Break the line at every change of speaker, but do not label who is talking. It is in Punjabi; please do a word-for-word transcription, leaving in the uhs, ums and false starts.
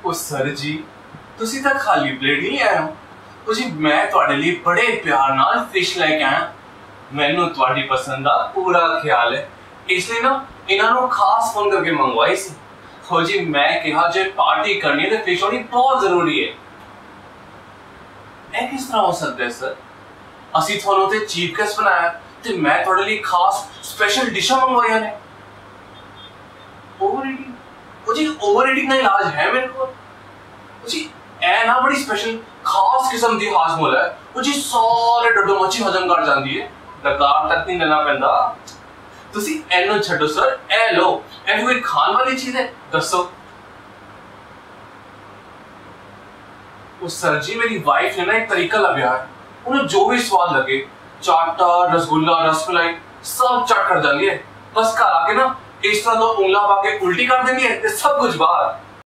ਉਹ ਸਰ ਜੀ ਤੁਸੀਂ ਤਾਂ ਖਾਲੀ ਪਲੇਟ ਹੀ ਆਏ ਹੋ। ਉਹ ਜੀ ਮੈਂ ਤੁਹਾਡੇ ਲਈ ਬੜੇ ਪਿਆਰ ਨਾਲ ਫਿਸ਼ ਲੈ ਕੇ ਆਇਆ। ਮੈਨੂੰ ਤੁਹਾਡੀ ਪਸੰਦ ਦਾ ਪੂਰਾ ਖਿਆਲ ਹੈ, ਇਸ ਲਈ ਨਾ ਇਹਨਾਂ ਨੂੰ ਖਾਸ ਫੋਨ ਕਰਕੇ ਮੰਗਵਾਈ ਸੀ। ਹੋ ਜੀ ਮੈਂ ਕਿਹਾ ਜੇ ਪਾਰਟੀ ਕਰਨੀ ਹੈ ਤਾਂ ਫਿਸ਼ ਹੋਣੀ ਬਹੁਤ ਜ਼ਰੂਰੀ ਹੈ। ਇਹ ਕਿਸ ਤਰ੍ਹਾਂ ਹੋ ਸਕਦਾ ਹੈ ਸਰ? ਅਸੀਂ ਤੁਹਾਨੂੰ ਤੇ ਚੀਫ ਗੈਸਟ ਬਣਾਇਆ ਤੇ ਮੈਂ ਤੁਹਾਡੇ ਲਈ ਖਾਸ ਸਪੈਸ਼ਲ ਡਿਸ਼ਾਂ ਮੰਗਵਾਈਆਂ ਨੇ। Over eating? ਉਹ ਜੀ ਓਵਰ ਈਟਿੰਗ ਦਾ ਇਲਾਜ ਹੈ ਮੇਰੇ ਕੋਲ। ਉਹ ਜੀ ਇਹ ਨਾ ਬੜੀ ਸਪੈਸ਼ਲ ਖਾਸ ਕਿਸਮ ਦੀ ਹਾਜ਼ਮੋਲ ਹੈ। ਉਹ ਜੀ ਸਾਰੇ ਡੱਡੋ ਮੱਛੀ ਹਜ਼ਮ ਕਰ ਜਾਂਦੀ ਹੈ, ਡਕਾਰ ਤੱਕ ਨਹੀਂ ਲੈਣਾ ਪੈਂਦਾ। ਤੁਸੀਂ ਇਹਨੂੰ ਛੱਡੋ ਸਰ, ਇਹ ਲਓ। ਇਹ ਕੋਈ ਖਾਣ ਵਾਲੀ ਚੀਜ਼ ਹੈ? ਦੱਸੋ। ਉਹ ਸਰ ਜੀ ਮੇਰੀ ਵਾਈਫ ਨੇ ਨਾ ਇੱਕ ਤਰੀਕਾ ਲੱਭਿਆ ਹੈ, ਉਹਨੂੰ ਜੋ ਵੀ ਸਵਾਦ ਲੱਗੇ ਚਾਟਾ, ਰਸਗੁੱਲਾ, ਰਸਮਲਾਈ ਸਭ ਚਟ ਕਰ ਜਾਂਦੀ ਹੈ। ਬਸ ਘਰ ਆ ਕੇ ਨਾ ਇਸ ਤਰ੍ਹਾਂ ਤੋਂ ਉਂਗਲਾਂ ਪਾ ਕੇ ਉਲਟੀ ਕਰ ਦੇਂਗੀ ਹੈ ਤੇ ਸਭ ਕੁਝ ਬਾਹਰ।